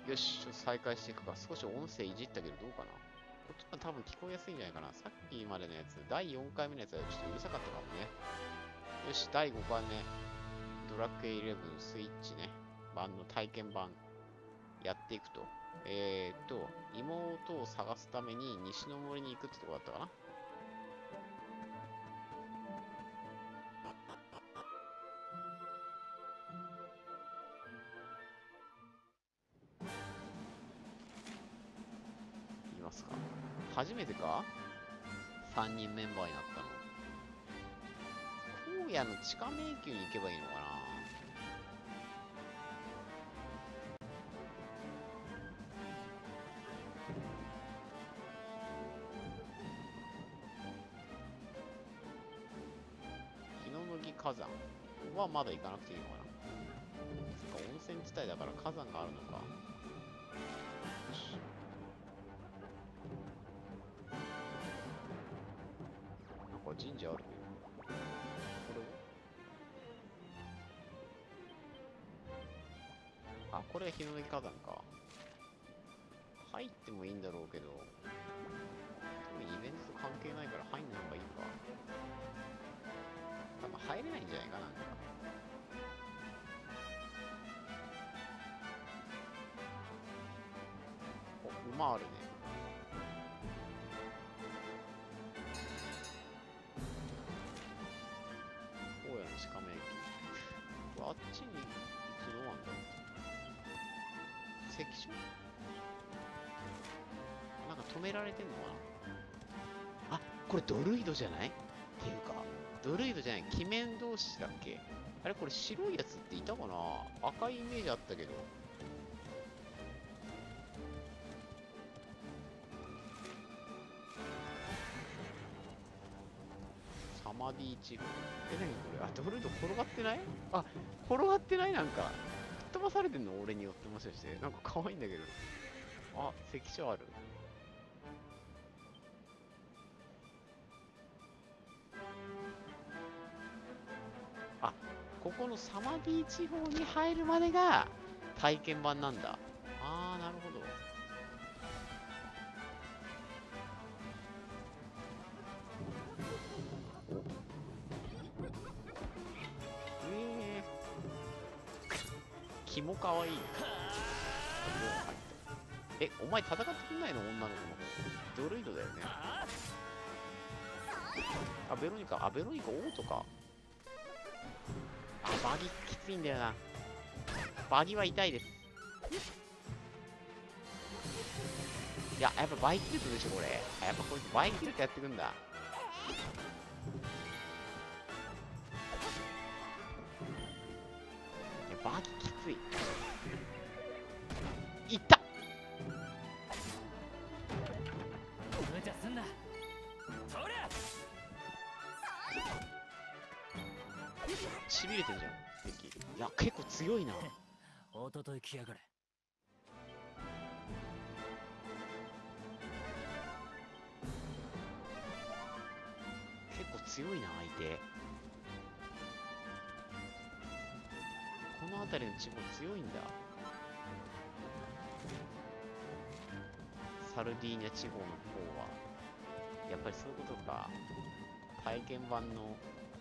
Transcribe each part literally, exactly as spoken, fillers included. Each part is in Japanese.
よし、ちょっと再開していくか。少し音声いじったけどどうかな。こっちは多分聞こえやすいんじゃないかな。さっきまでのやつ、だいよんかいめのやつはちょっとうるさかったかもね。よし、だいごかいめ。ドラクエイレブンスイッチね。版の体験版やっていくと。えーっと、妹を探すために西の森に行くってとこだったかな。いきますか。初めてか ?さん 人メンバーになったの。荒野の地下迷宮に行けばいいのかな。日の麦火山はまだ行かなくていいのかな。そっか、温泉地帯だから火山があるのか。よし。なんか神社あるけど。これはあ、これが日の麦火山か。入ってもいいんだろうけど、特にイベントと関係ないから入んない方がいいか。多分入れないんじゃないかな。なんかお、馬あるね。荒野の地下迷宮。これあっちに行くとどうなんだろう。関所なんか止められてんのかな。あ、これドルイドじゃないっていうか、ドルイドじゃない、鬼面同士だっけ。あれこれ白いやつっていたかな。赤いイメージあったけど。サマディチル。え、なにこれ。あ、ドルイド転がってない。あ、転がってない。なんか、吹っ飛ばされてんの俺によってもしかして。なんか可愛いんだけど。あ、関所ある。あ、ここのサマディ地方に入るまでが体験版なんだ。あー、なるほど。えー、キモかわいい。え、お前戦ってくんないの女の子の方。ドルイドだよね。あ、ベロニカ。あ、ベロニカオートか。あ、バギきついんだよな。バギは痛いです。いや、やっぱバイキルトでしょ、これ。あ、やっぱこいつバイキルトやってくんだ。いや、バギきつい。いった。 無茶すんな。そりゃしびれてんじゃん敵。いや結構強いな。 おととい来やがれ。 結構強いな相手。この辺りの地方強いんだ。サルディーニャ地方の方はやっぱりそういうことか。体験版の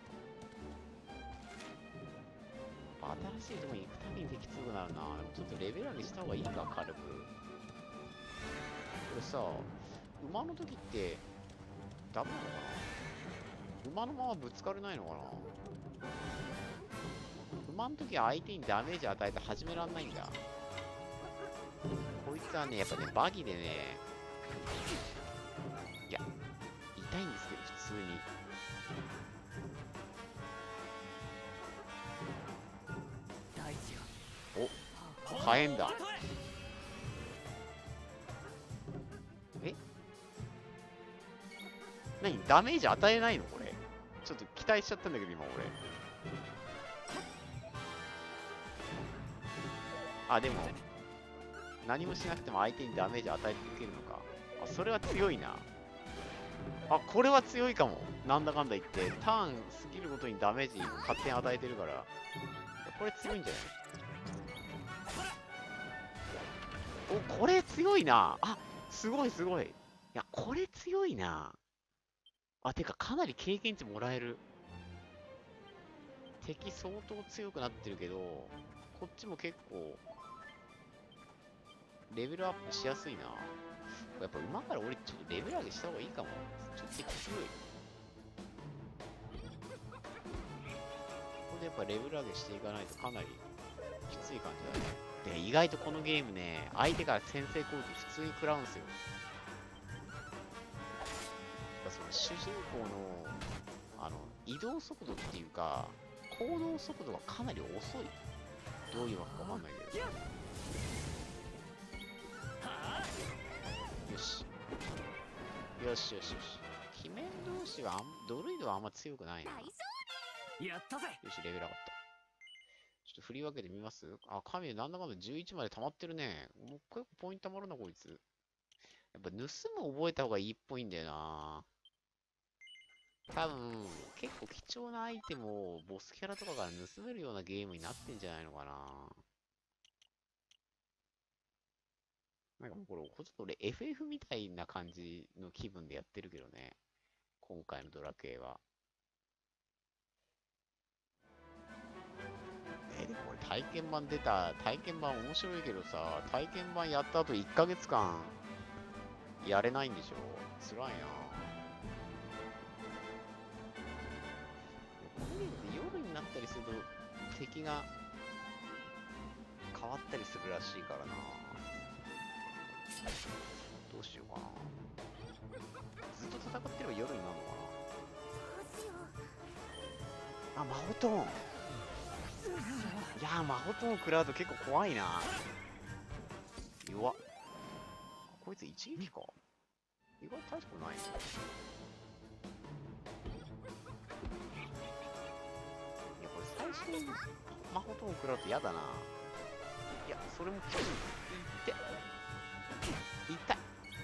新しいとこに行くたびに敵強くなるな。ちょっとレベル上げした方がいいか、軽く。これさ、馬の時ってダメなのかな。馬のままぶつかれないのかな。馬の時は相手にダメージ与えて始めらんないんだ。こいつはね、やっぱね、バギでね、いや、痛いんですけど、普通に。 大地よ。 お、火炎だ。え、何ダメージ与えないのこれ。ちょっと期待しちゃったんだけど、今俺。あ、でも、何もしなくても相手にダメージ与えていけるのか。あ、それは強いな。あ、これは強いかも。なんだかんだ言って、ターン過ぎるごとにダメージ勝手に与えてるから、これ強いんじゃない。 お、これ強いな。あ、すごいすごい。いや、これ強いな。あ、てか、かなり経験値もらえる。敵相当強くなってるけど、こっちも結構、レベルアップしやすいな。やっぱ馬から俺ちょっとレベル上げした方がいいかも。ちょっと敵強い。ここでやっぱレベル上げしていかないとかなりきつい感じだね。で、意外とこのゲームね、相手から先制攻撃普通に食らうんすよ。その主人公のあの移動速度っていうか、行動速度がかなり遅い。どういうわけかわかんないけど。よし。よしよしよし。鬼面同士はあん、ドルイドはあんま強くないな。 やったぜ。 よし、レベル上がった。ちょっと振り分けてみます？あ、神なんだかんだじゅういちまで溜まってるね。もう結構ポイント溜まるな、こいつ。やっぱ盗む覚えた方がいいっぽいんだよな。多分、結構貴重なアイテムをボスキャラとかから盗めるようなゲームになってんじゃないのかな。なんかもうこれ、ちょっと俺 エフエフ みたいな感じの気分でやってるけどね。今回のドラクエは。えー、でもこれ体験版出た、体験版面白いけどさ、体験版やった後いっかげつかんやれないんでしょ？辛いな。このゲームって夜になったりすると敵が変わったりするらしいからな。どうしようかな。ずっと戦ってれば夜になるのかな。あ、マホトーン。いやー、マホトーン食らうと結構怖いな。弱っ。こいつ一撃か。意外と大したことないね。いや、これ最初にマホトーン食らうと嫌だな。いや、それもきつい。いって痛い。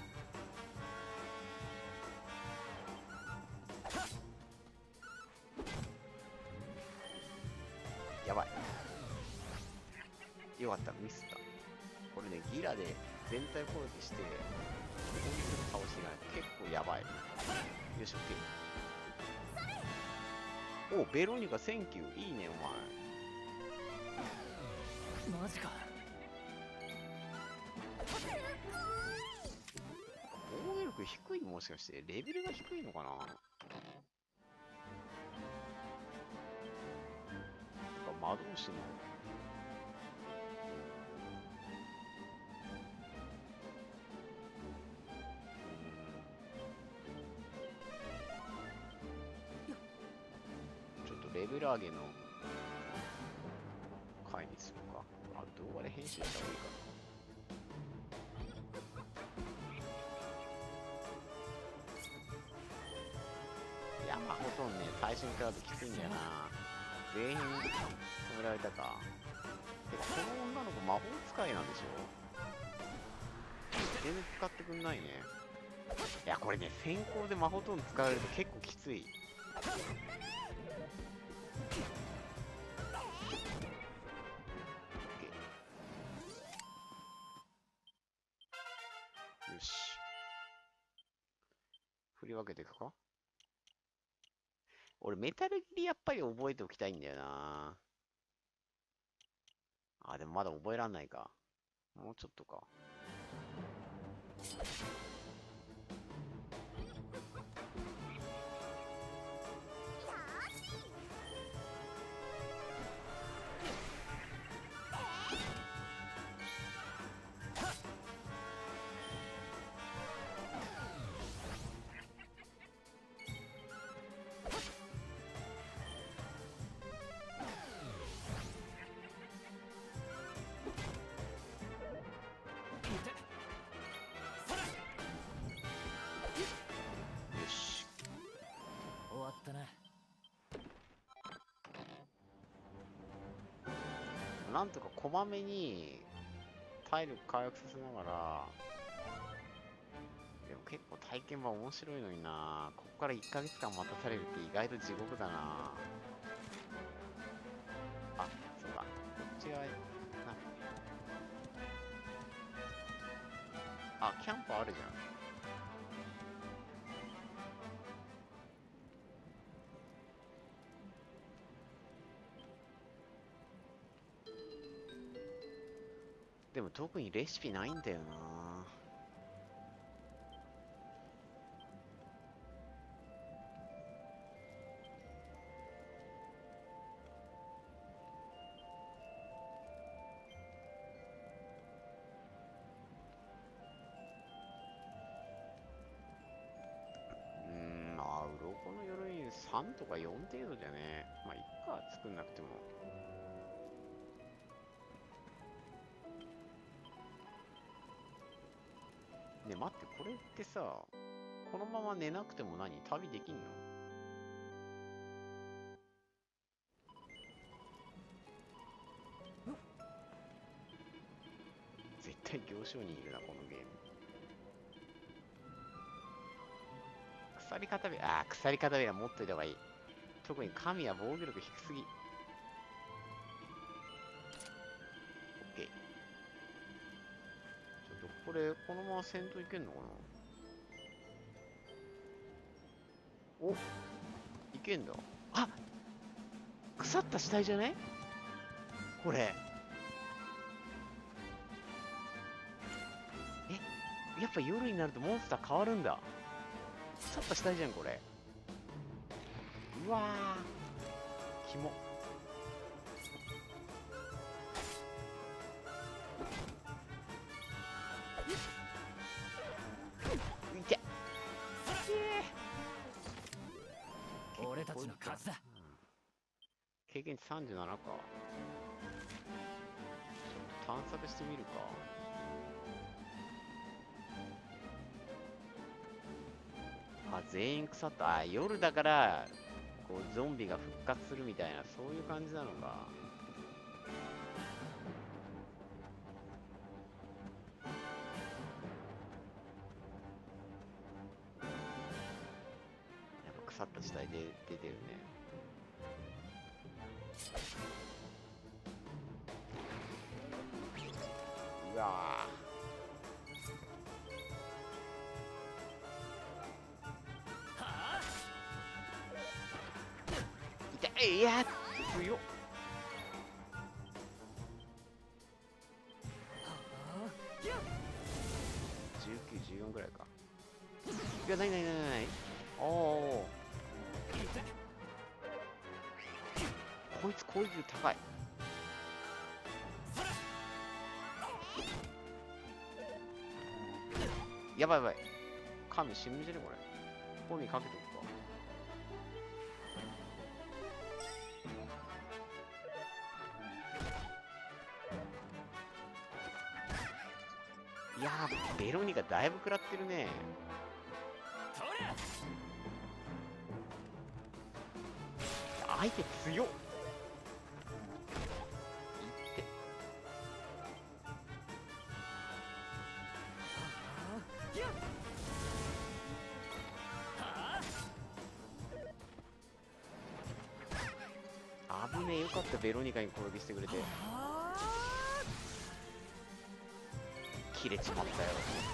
やばい。よかった、ミスった。これね、ギラで全体攻撃して、こいつ倒していかないと結構やばい。よし、オッケー。お、ベロニカセンキュー。いいね、お前。 マジか。 防御力低い？もしかしてレベルが低いのかな。なんか魔導士のちょっとレベル上げの回にするか。あ、動画で編集した方がいいかな。いや、まあほとんどね、対象に比べてきついんだよな。全員止められたか。てか、この女の子魔法使いなんでしょ？全然使ってくんないね。いや、これね、先行で魔法トーン使われると結構きつい。よし。振り分けていくか？俺、メタルギリやっぱり覚えておきたいんだよな。あ、でもまだ覚えらんないか。もうちょっとか。なんとかこまめに体力回復させながら、でも結構体験版面白いのにな。ここからいっかげつかん待たされるって意外と地獄だな。あ、そうだ。こっち側な。 あ、キャンプあるじゃん。でも特にレシピないんだよな。うーん、まあ、鱗の鎧さんとかよん程度じゃね。まあ、いっか、作んなくても。ね、待って、これってさ、このまま寝なくても何旅できんの？絶対行商にいるな、このゲーム。鎖片びら、あー、鎖片びら持っといた方がいい。特に神は防御力低すぎ。オッケー。ちょっとこれ、このまま戦闘いけんのかな？お、いけんだ。あ、腐った死体じゃねこれ。え、やっぱ夜になるとモンスター変わるんだ。腐った死体じゃん、これ。うわー、キモ。いて。 俺たちの勝ちだ。 経験値さんじゅうななか。ちょっと探索してみるか。あ、全員腐った。あ、夜だからこうゾンビが復活するみたいな、そういう感じなのか。やっぱ腐った死体で出てるね。うわー、痛い。いや強っ。じゅうきゅう、じゅうよんぐらいか。いや、ないないないない。おお、こいつ攻撃力高い。やばいやばい。神死ぬんじゃねこれ。コミかけとくか。いやー、ベロニカだいぶ食らってるね。相手強っ。いって危ねえ。よかった、ベロニカに攻撃してくれて。切れちまったよ。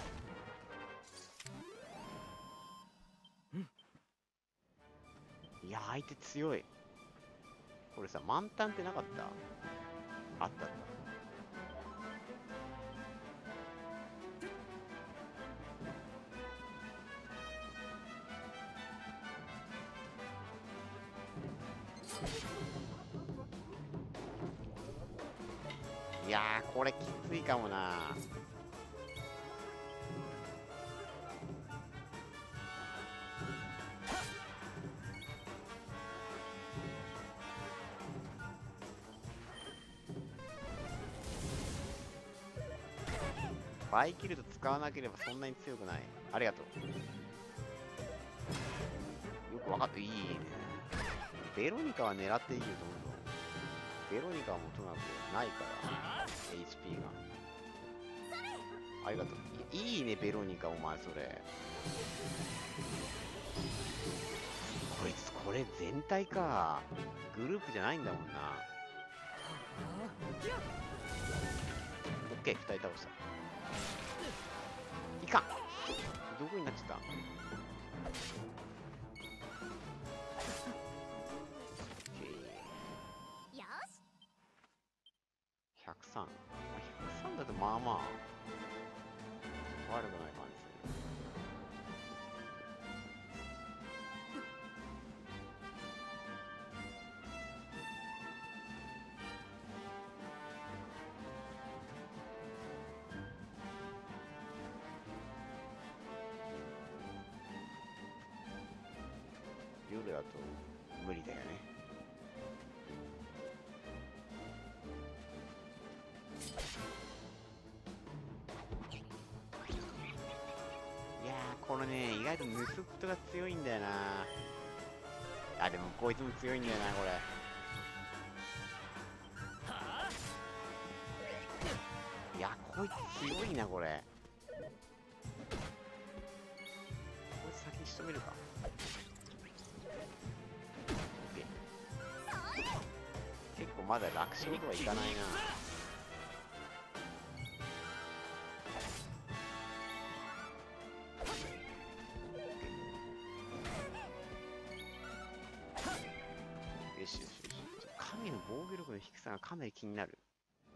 いやー、相手強い。これさ、満タンってなかった？あったあった。いやー、これきついかもな。バイキルト使わなければそんなに強くない。ありがとう。よくわかった。いいね。ベロニカは狙っていいよ、どんどん。ベロニカはもとなくないから、エイチピー が。ありがとう。いいいね、ベロニカ、お前それ。こいつ、これ全体か。グループじゃないんだもんな。オッケー、ふたり倒した。 かん。どこになっちゃった。ひゃくさん。ひゃくさんだとまあまあ悪くない感じ。夜だと無理だよね。いやー、このね、意外とヌスットが強いんだよな。あ、でもこいつも強いんだよな、これ。いや、こいつ強いな、これ。こいつ先に仕留めるか。結構まだ楽勝とはいかないな。よしよしよし。神の防御力の低さがかなり気になる。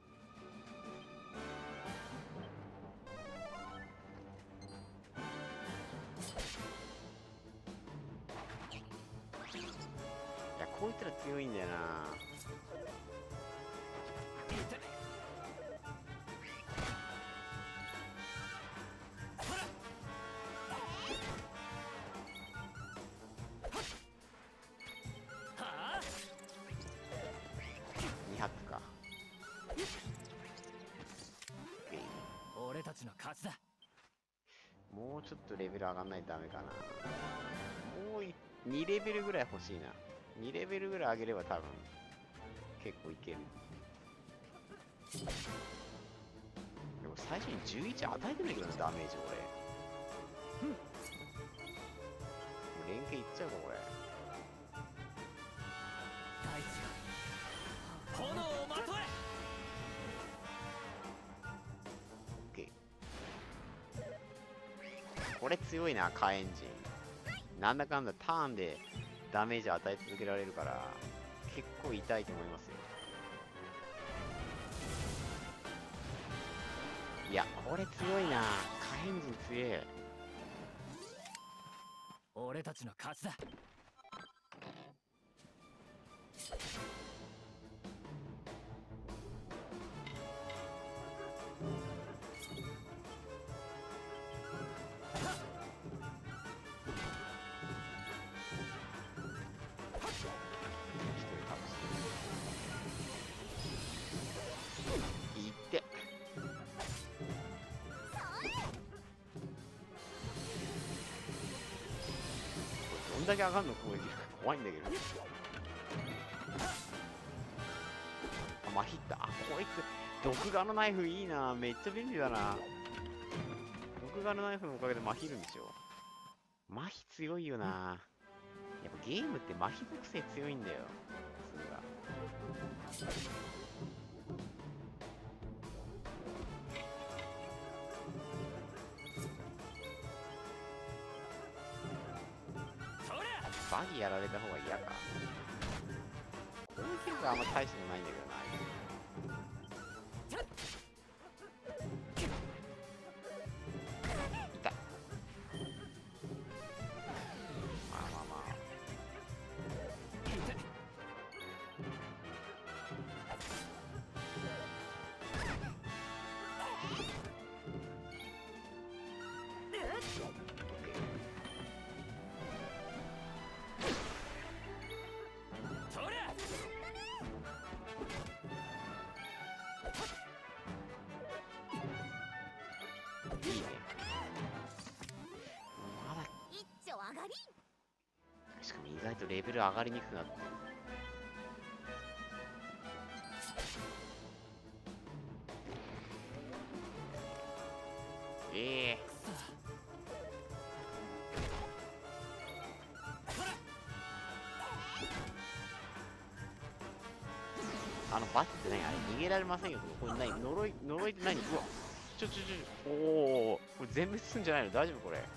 いや、こいつら強いんだよな。にはくか。 俺たちの勝ちだ。 もうちょっとレベル上がんないとダメかな。もういにレベルぐらい欲しいな。にレベルぐらい上げれば多分結構いける。でも最初にじゅういち与えてるけどな、ダメージ俺。もう連携いっちゃうかこれ。 大地が炎をまとえ。 オッケー。これ強いな、火炎陣。なんだかんだターンでダメージ与え続けられるから結構痛いと思いますよ。いや、これ強いな。火炎陣強え。 俺たちの勝ちだ。 いってどんだけ上がるの攻撃力怖いんだけど。あ、麻痺った。あ、こいつ毒画のナイフいいな。めっちゃ便利だな。毒画のナイフのおかげで麻痺るんでしょ。麻痺強いよな。やっぱゲームって麻痺属性強いんだよ。それがバギーやられた方が嫌か。攻撃力はあんま大してもないんだけどな。痛い。まあまあまあ。いいね。まだ一丁上がり。 しかも意外とレベル上がりにくくなってる。ええー、あのバチって何あれ逃げられませんよ。これ何呪い呪いって何。うわちょちょちょ、おお、これ全滅すんじゃないの？大丈夫これ？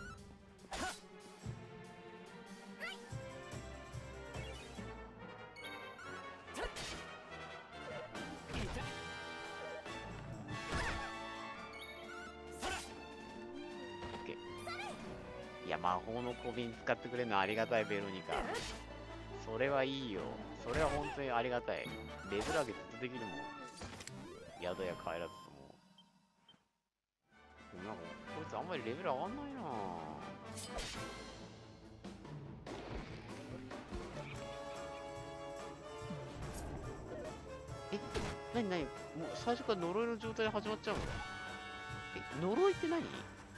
いや、魔法の小瓶使ってくれるのありがたい、ベロニカ。それはいいよ。それは本当にありがたい。レベル上げずっとできるもん。宿屋帰らずとも。でもなんか、こいつあんまりレベル上がんないなぁ。え、なになに、もう最初から呪いの状態で始まっちゃうの？え、呪いって何？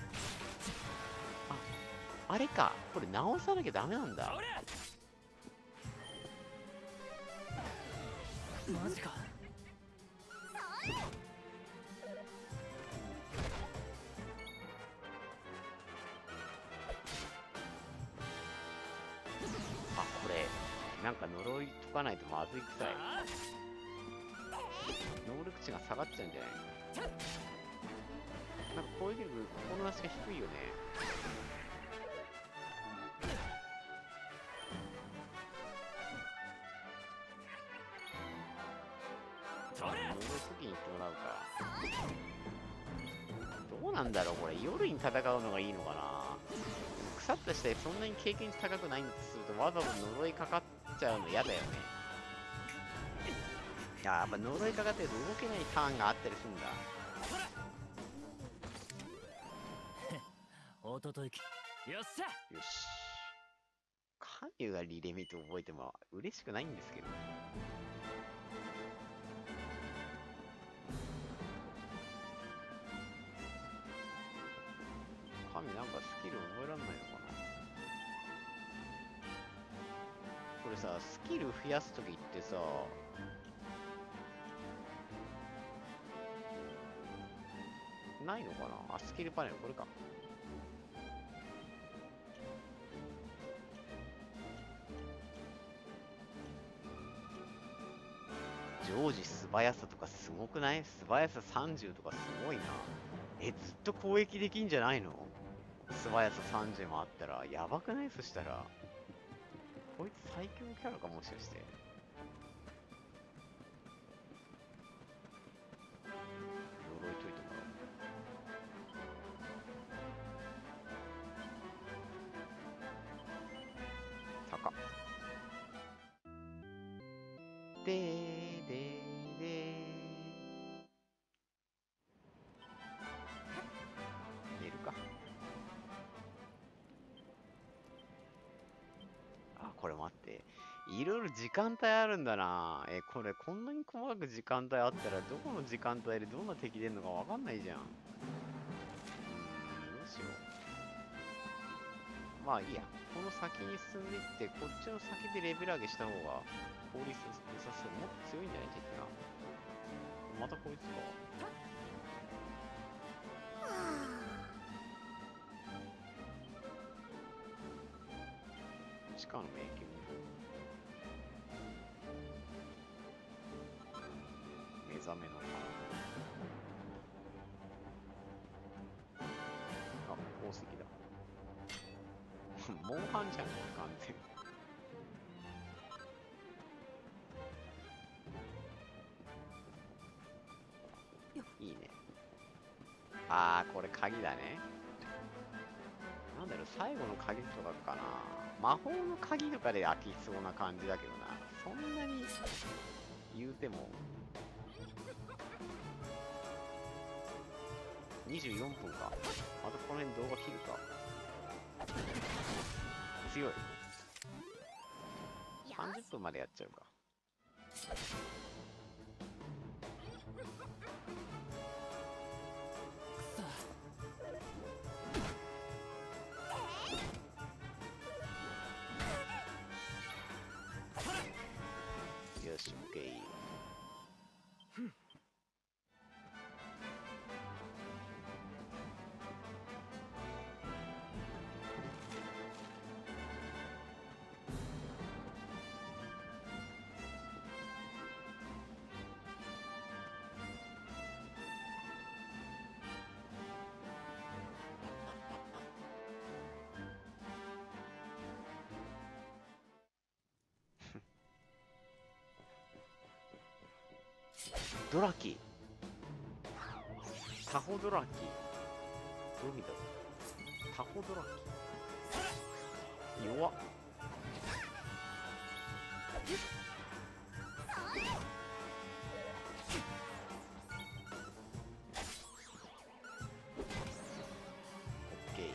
あれか、これ直さなきゃダメなんだ。 マジか。 あ、これなんか呪い解かないとまずいくさい。能力値が下がっちゃうんじゃない？なんか攻撃力、心なしが低いよね。呪い時に行ってもらうか。どうなんだろうこれ、夜に戦うのがいいのかな。腐った死体そんなに経験値高くないんでするとわざわざ呪いかかっちゃうの嫌だよね。いや、やっぱ呪いかかってると動けないターンがあったりするんだ。 おとといきよっしゃ。 よし。神優がリレミット覚えても嬉しくないんですけど。神なんかスキル覚えらんないのかな。これさ、スキル増やすときってさ、ないのかなあ、スキルパネル、これか。常時素早さとかすごくない？素早ささんじゅうとかすごいな。え、ずっと攻撃できんじゃないの？素早ささんじゅうもあったら、やばくない？そしたら。こいつ最強キャラかもしかして。呪いといてもらおう。高っ。でーでーでー。寝るか。あ、これ待って。いろいろ時間帯あるんだな。え、これこんなに細かく時間帯あったら、どこの時間帯でどんな敵出るのかわかんないじゃん。うーん、どうしよう。まあいいや。この先に進んでいって、こっちの先でレベル上げした方が効率良さそう。もっと強いんじゃない敵が。またこいつか。地下の迷宮。目覚めの花。あ、宝石だ。モンハンじゃん、これ完全に。いいね。あー、これ鍵だね。なんだろう、最後の鍵とかかな。魔法の鍵とかで開きそうな感じだけどな。そんなに言うても。にじゅうよんぷんか。またこの辺動画切るか。強い。さんじゅっぷんまでやっちゃうか。よし、オッケー。 ドラキ。タホドラキ。どう見たの？タホドラキ。弱っ。オッケー。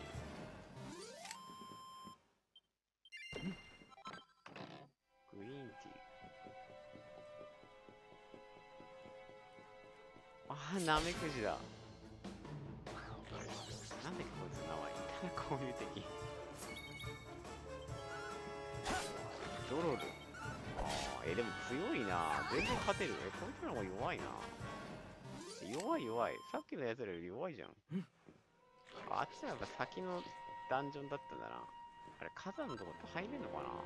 グリーンティー。あー、ナメクジだ。なんだっけこいつの名前。いたな、こういう敵。ドロル。あー、え、でも強いな。全然勝てる。え、こいつの方が弱いな。弱い弱い。さっきのやつらより弱いじゃん。あっちなんか先のダンジョンだったんだな。あれ、火山のとこって入れんのかな。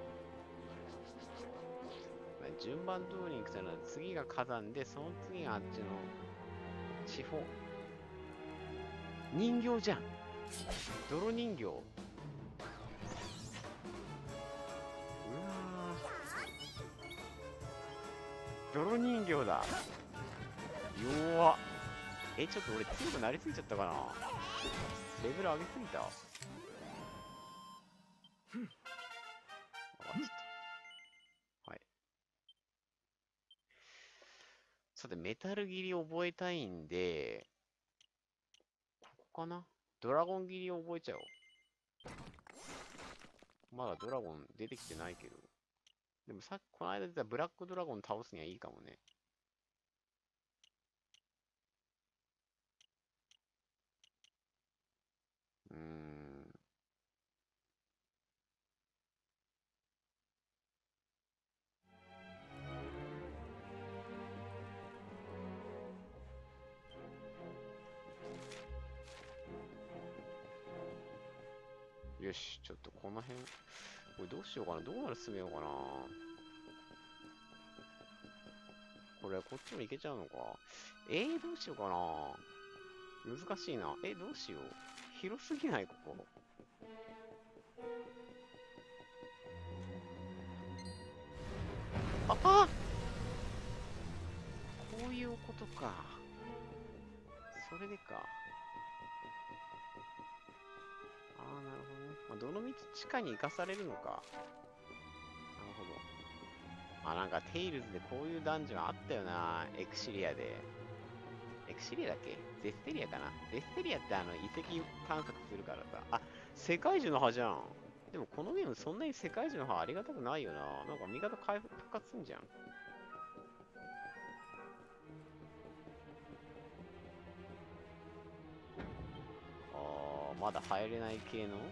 順番通りに行くとなら次が火山で、その次があっちの地方。人形じゃん。泥人形。うわー、泥人形だ。弱っ。え、ちょっと俺強くなりすぎちゃったかな。レベル上げすぎた。上がっちゃった。はい。さて、メタル切り覚えたいんで、ここかな。ドラゴン切りを覚えちゃおう。まだドラゴン出てきてないけど。でもさっき、この間出たブラックドラゴン倒すにはいいかもね。うーん。よし、ちょっとこの辺、これどうしようかな。どこまで進めようかな。これ、こっちも行けちゃうのか。えー、どうしようかな。難しいな。え、どうしよう。広すぎないここ。ああ、こういうことか。それでか。ああ、なるほどね。まあ、どのみち地下に行かされるのか。なるほど。あ、なんかテイルズでこういうダンジョンあったよな。エクシリアで。エクシリアだっけ？ゼステリアかな。ゼステリアってあの遺跡探索するからさ。あ、世界樹の葉じゃん。でもこのゲームそんなに世界樹の葉ありがたくないよな。なんか味方回復復活すんじゃん。あー、まだ入れない系の。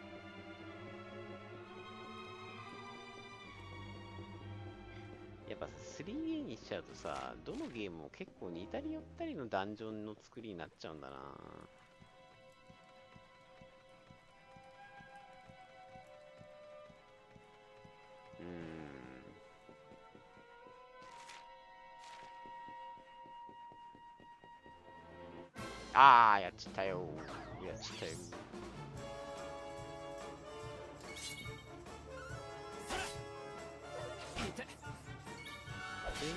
やっぱ スリーエー にしちゃうとさ、どのゲームも結構似たり寄ったりのダンジョンの作りになっちゃうんだな。うーん。あー、やっちったよ。やっちったよ。え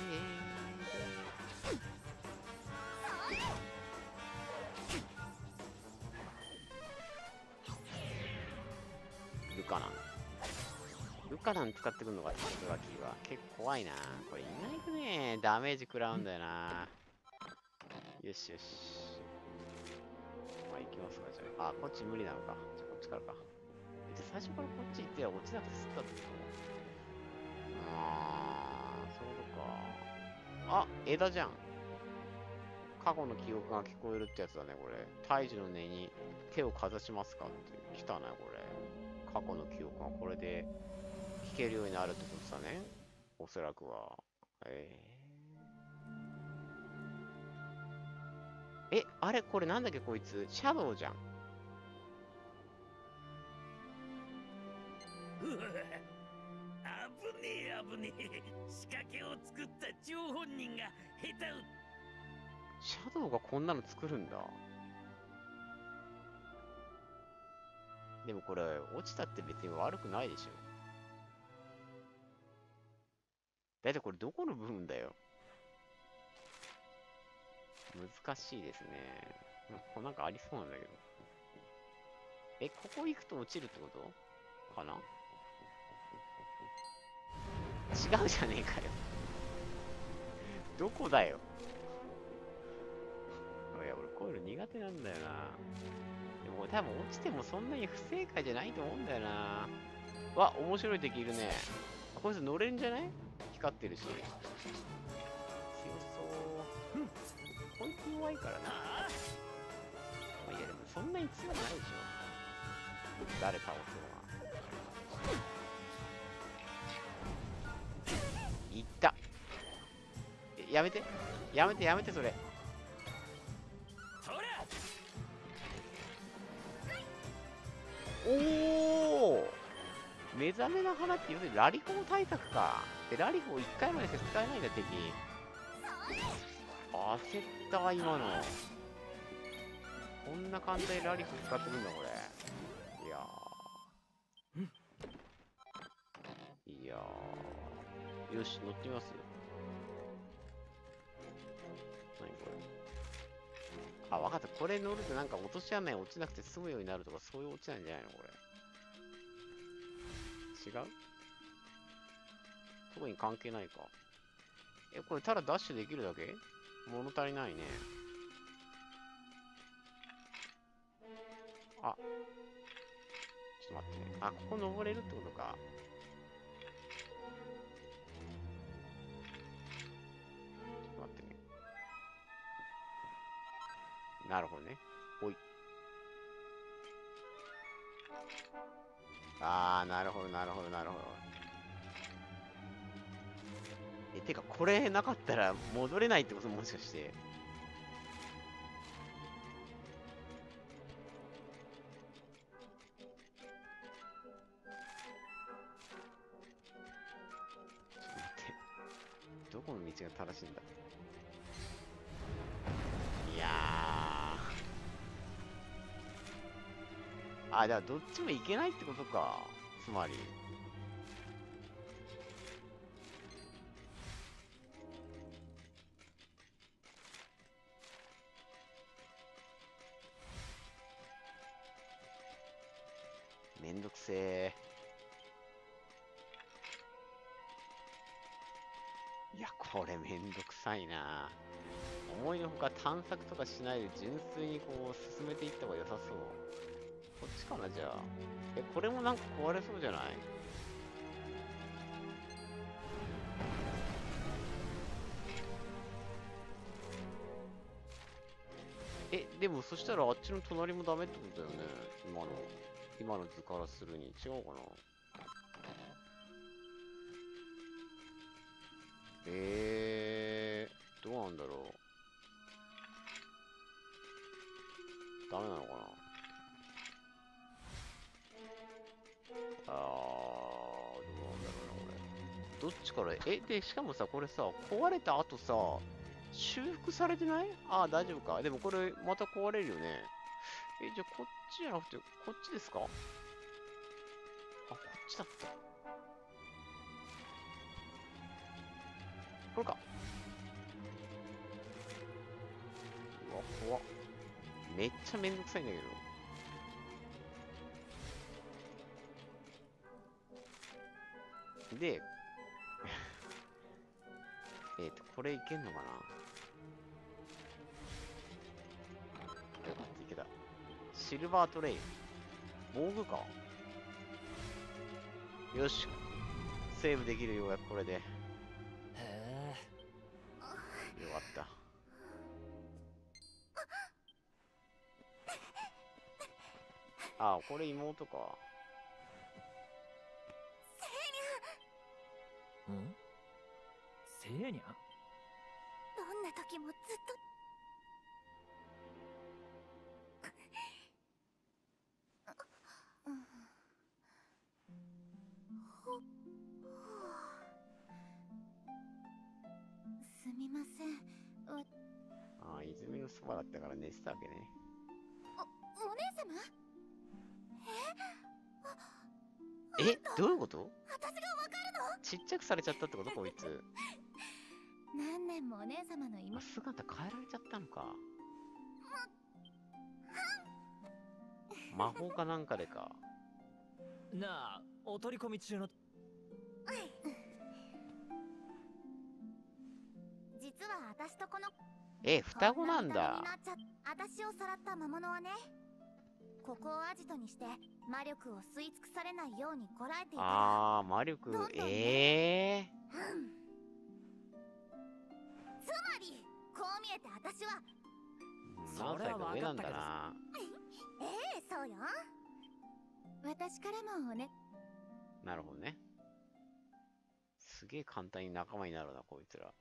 ー、ルカナン。ルカナン使ってくるのがドラキーは結構怖いな。これ意外とね、ダメージ食らうんだよな。よしよし。まあ行きますか、じゃあ。あ、こっち無理なのか。じゃあこっちからか。じゃあ最初からこっち行っては落ちなくて吸ったってこと？あー、そういうことか。あ、枝じゃん。過去の記憶が聞こえるってやつだね、これ。胎児の根に手をかざしますかって来たね、これ。過去の記憶がこれで聞けるようになるってことだね。おそらくは。えー、え、あれこれなんだっけこいつ。シャドウじゃん。 うわ、危ねえ危ねえ。仕掛けを作った張本人が下手う。 シャドウがこんなの作るんだ。でもこれ、落ちたって別に悪くないでしょ。だいたいこれどこの部分だよ。 難しいですね。うんこなんかありそうなんだけど。え、ここ行くと落ちるってことかな。違うじゃねえかよ。どこだよ。いや、俺こういうの苦手なんだよな。でも多分落ちてもそんなに不正解じゃないと思うんだよな。わ、面白い敵いるね。こいつ乗れるんじゃない？光ってるし。強そう。こいつ弱いからな。まあ、いやでもそんなに強くないでしょ。誰倒そうが。いった。えやめて。やめてやめてそれ。おお、目覚めの花って要するにラリコー対策か。で、ラリコーいっかいまでしか使えないんだ、敵。焦ったわ、今の。こんな簡単にラリコー使ってくんだ、これ。いやー。いやー。よし、乗ってみます。何これ。あ、わかった。これ乗るとなんか落とし穴に落ちなくて済むようになるとか、そういう落ちなんじゃないのこれ。違う？特に関係ないか。え、これただダッシュできるだけ？物足りないね。あ、ちょっと待ってね。あ、ここ登れるってことか。ちょっと待ってね。なるほどね。ほい。あー、なるほど、なるほど、なるほど。え、てか、これなかったら戻れないってこと？もしかして。ちょっと待って。どこの道が正しいんだ？いやー。あ、じゃあどっちもいけないってことか。つまり。めんどくせえ。いや、これめんどくさいな。思いのほか探索とかしないで純粋にこう進めていった方が良さそう。こっちかな、じゃあ。え、これもなんか壊れそうじゃない？え、でもそしたらあっちの隣もダメってことだよね。今の、今の図からするに。違うかな。えー、どうなんだろう。ダメなのかな。あー、どうなんだろうな、これ。どっちから、え、で、しかもさ、これさ、壊れた後さ、修復されてない？ああ、大丈夫か。でもこれ、また壊れるよね。え、じゃあこっちじゃなくて、こっちですか？あ、こっちだった。これか。うわ、怖っ。めっちゃめんどくさいんだけど。で、えっと、これいけんのかな？よかった、いけた。シルバートレイル。防具か。よし。セーブできるようやくこれで。よへかった。ああ、これ妹か。 え。ん？せいにゃん？ どんな時もずっとすみません。わああ、泉のそばだったから寝てたわけね。 お、お姉様？ え、どういうこと？ 私がわかるの？ ちっちゃくされちゃったってことこいつ。 何年もお姉様のあ妹。 姿変えられちゃったのか。魔法かなんかでか。 なあ、お取り込み中の。 実は私とこのえ、双子なんこんな見た目だに。なっちゃ私をさらった魔物はね、ここをアジトにして魔力を吸い尽くされないようにこらえていたら、 あー、魔力どんどん、ねええうんつまりこう見えて私はー。何歳か上なんだな。 ええそうよ。私からもおね。 なるほどね。すげえ簡単に仲間になるな、こいつら。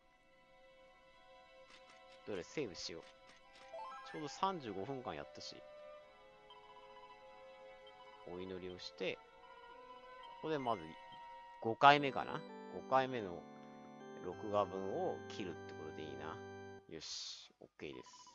どれ、セーブしよう。ちょうどさんじゅうごふんかんやったし。お祈りをして、ここでまずごかいめかな ?ご 回目の録画分を切るってことでいいな。よし、OK です。